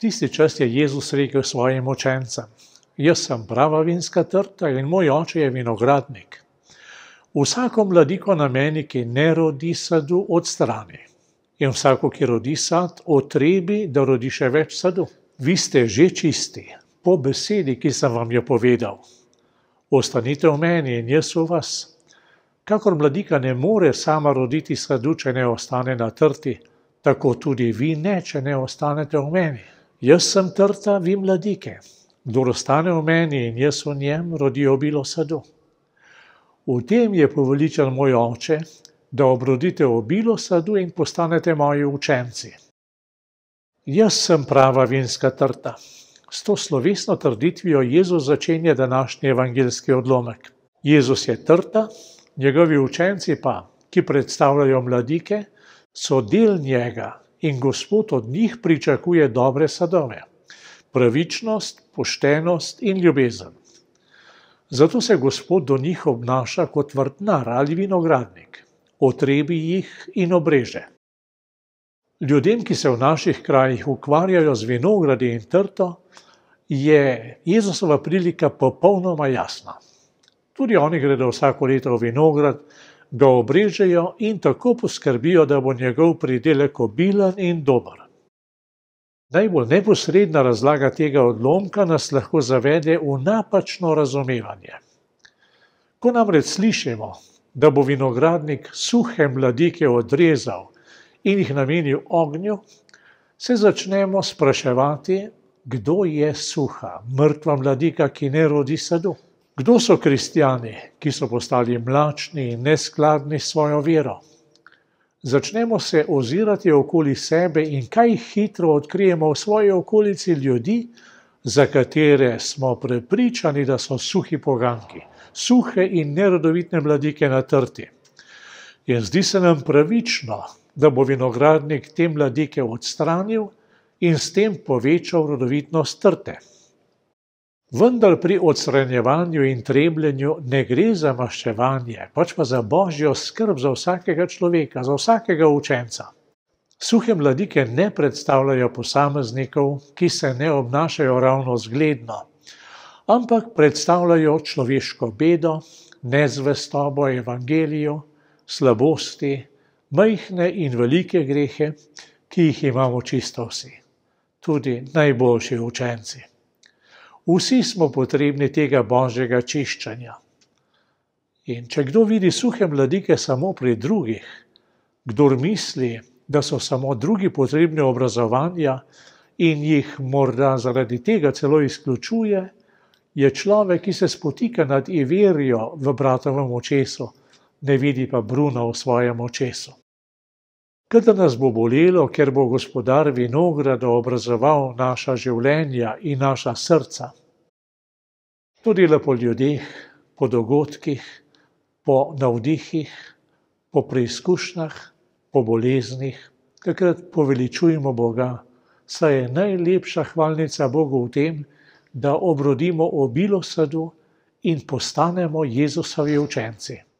Tisti čas je Jezus rekel svojim učencem: Jaz sem prava vinska trta in moj oče je vinogradnik. Vsako mladiko na meni, ki ne rodi sadu, odstrani. In vsako, ki rodi sad, otrebi, da rodi še več sadu. Vi ste že čisti, po besedi, ki sem vam jo povedal. Ostanite v meni in jaz v vas. Kakor mladika ne more sama roditi sadu, če ne ostane na trti, tako tudi vi ne, če ne ostanete v meni. Jaz sem trta, vi mladike. Kdor ostane v meni in jaz v njem, rodi obilo sadu. V tem je poveličen moj oče, da obrodite obilo sadu in postanete moji učenci. Jaz sem prava vinska trta. S to slovesno trditvijo Jezus začenja današnji evangeljski odlomek. Jezus je trta, njegovi učenci pa, ki predstavljajo mladike, so del njega in Gospod od njih pričakuje dobre sadove, pravičnost, poštenost in ljubezen. Zato se Gospod do njih obnaša kot vrtnar ali vinogradnik, otrebi jih in obreže. Ljudem, ki se v naših krajih ukvarjajo z vinogradi in trto, je Jezusova prilika popolnoma jasna. Tudi oni gredo vsako leto v vinograd, ga obrežejo in tako poskrbijo, da bo njegov pridelek obilen in dober. Najbolj neposredna razlaga tega odlomka nas lahko zavede v napačno razumevanje. Ko namreč slišimo, da bo vinogradnik suhe mladike odrezal in jih namenil ognju, se začnemo spraševati, kdo je suha, mrtva mladika, ki ne rodi sadu. Kdo so kristjani, ki so postali mlačni in neskladni s svojo vero? Začnemo se ozirati okoli sebe in kaj hitro odkrijemo v svoji okolici ljudi, za katere smo prepričani, da so suhi poganki, suhe in nerodovitne mladike na trti. In zdi se nam pravično, da bo vinogradnik te mladike odstranil in s tem povečal rodovitnost trte. Vendar pri odstranjevanju in trebljenju ne gre za maščevanje, pač pa za božjo skrb za vsakega človeka, za vsakega učenca. Suhe mladike ne predstavljajo posameznikov, ki se ne obnašajo ravno zgledno, ampak predstavljajo človeško bedo, nezvestobo evangeliju, slabosti, majhne in velike grehe, ki jih imamo čisto vsi, tudi najboljši učenci. Vsi smo potrebni tega božjega čiščenja. In če kdo vidi suhe mladike samo pri drugih, kdor misli, da so samo drugi potrebni obrazovanja in jih morda zaradi tega celo izključuje, je človek, ki se spotika nad Iverijo v bratovem očesu, ne vidi pa bruna v svojem očesu. Kadar nas bo bolelo, ker bo gospodar vinograda obrazoval naša življenja in naša srca. To dela po ljudeh, po dogodkih, po navdihih, po preizkušnjah, po boleznih, takrat poveličujemo Boga, saj je najlepša hvalnica Bogu v tem, da obrodimo obilo sadu in postanemo Jezusovi učenci.